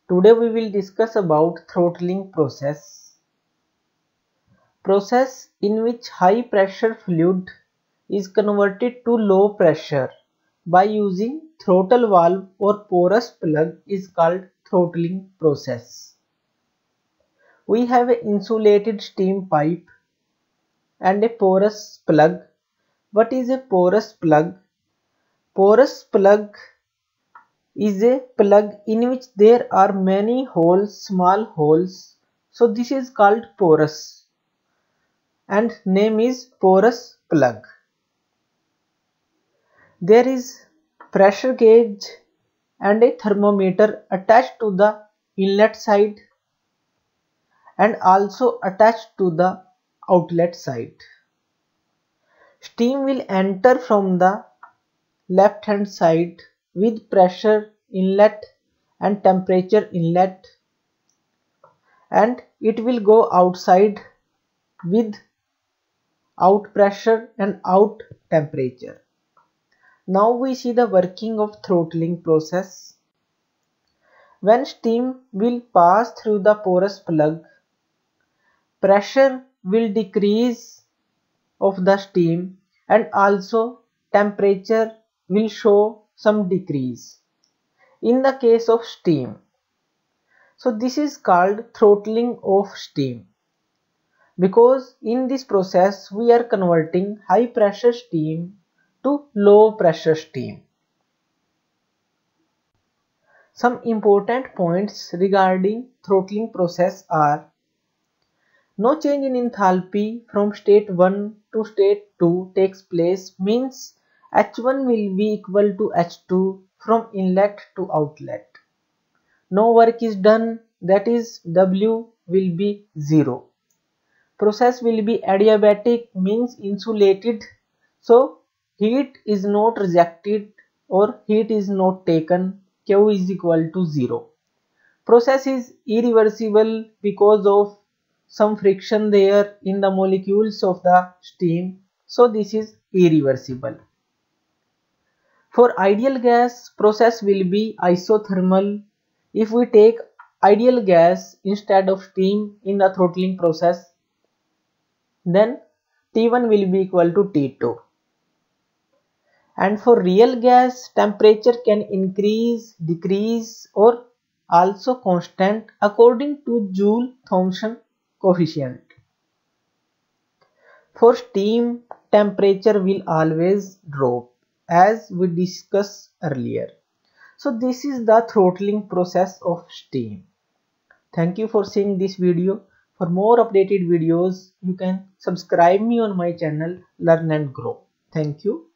Today we will discuss about throttling process in which high pressure fluid is converted to low pressure by using throttle valve or porous plug is called throttling process. We have an insulated steam pipe and a porous plug. What is a porous plug? Porous plug is a plug in which there are many holes, small holes. So this is called porous and name is porous plug. There is pressure gauge and a thermometer attached to the inlet side and also attached to the outlet side. Steam will enter from the left hand side with pressure inlet and temperature inlet, and it will go outside with out pressure and out temperature. Now we see the working of throttling process. When steam will pass through the porous plug, pressure will decrease of the steam and also temperature will show some decrease in the case of steam. So this is called throttling of steam, because in this process we are converting high pressure steam to low pressure steam. Some important points regarding throttling process are: no change in enthalpy from state 1 to state 2 takes place, means H1 will be equal to H2 from inlet to outlet. No work is done, that is W will be 0. Process will be adiabatic, means insulated, so heat is not rejected or heat is not taken. Q is equal to 0. Process is irreversible because of some friction there in the molecules of the steam, so this is irreversible. For ideal gas, process will be isothermal. If we take ideal gas instead of steam in the throttling process, then T1 will be equal to T2. And for real gas, temperature can increase, decrease or also constant according to Joule-Thomson coefficient. For steam, temperature will always drop, as we discussed earlier. So this is the throttling process of steam. Thank you for seeing this video. For more updated videos, you can subscribe me on my channel Learn and Grow. Thank you.